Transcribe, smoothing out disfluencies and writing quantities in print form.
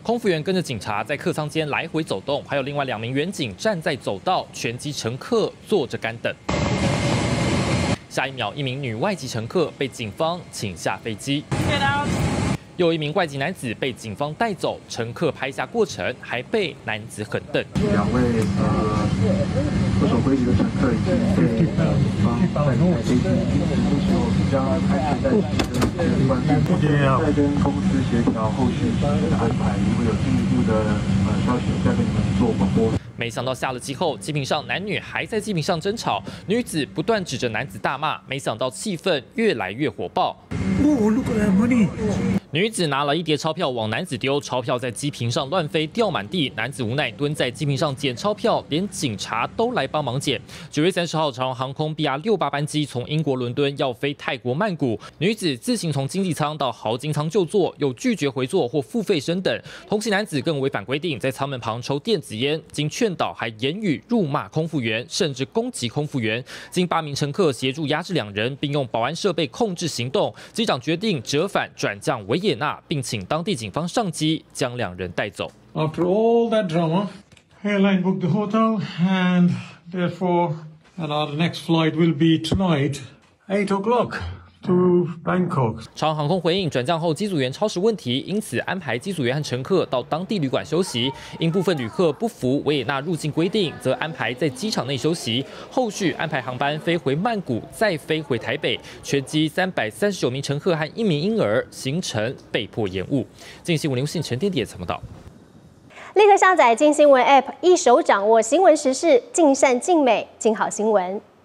空服员跟着警察在客舱间来回走动，还有另外2名员警站在走道，全机乘客坐着干等。下一秒，一名女外籍乘客被警方请下飞机。又一名外籍男子被警方带走，乘客拍下过程，还被男子狠瞪。 2位不守规矩的乘客已经被警方带离飞机，这时候将开始在关注，再跟公司协调后续的安排，如果有进一步的消息，再跟你们做广播。 没想到下了机后，机坪上男女还在机坪上争吵，女子不断指着男子大骂，没想到气氛越来越火爆。女子拿了一叠钞票往男子丢，钞票在机坪上乱飞，掉满地。男子无奈蹲在机坪上捡钞票，连警察都来帮忙捡。9月30号，长荣航空 BR68班机从英国伦敦要飞泰国曼谷，女子自行从经济舱到豪金舱就座，又拒绝回座或付费升等。同行男子更违反规定，在舱门旁抽电子烟，经劝导还言语辱骂空服员，甚至攻击空服员。经8名乘客协助压制2人，并用保安设备控制行动。机长决定折返转降维也纳，并请当地警方上机将2人带走。 After all that drama, airline booked the hotel, and therefore, our next flight will be tonight, 8 o'clock. To Bangkok. 长荣航空回应转降后机组员超时问题，因此安排机组员和乘客到当地旅馆休息。因部分旅客不服维也纳入境规定，则安排在机场内休息。后续安排航班飞回曼谷，再飞回台北。全机339名乘客和1名婴儿，行程被迫延误。镜新闻刘信陈天典采访到。 立刻下载镜新闻 App， 一手掌握新闻时事，尽善尽美，尽好新闻。